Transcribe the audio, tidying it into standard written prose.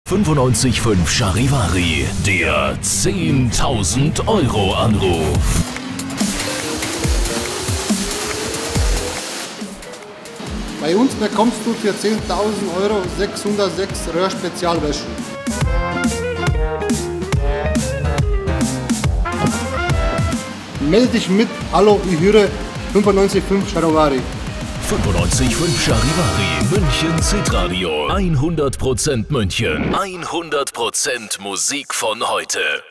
95.5 Charivari, der 10.000 Euro Anruf. Bei uns bekommst du für 10.000 Euro 606 Röhrspezialwäsche. Melde dich mit, hallo, ich höre 95.5 Charivari. 95.5 Charivari, München Zitradio. 100% München. 100% Musik von heute.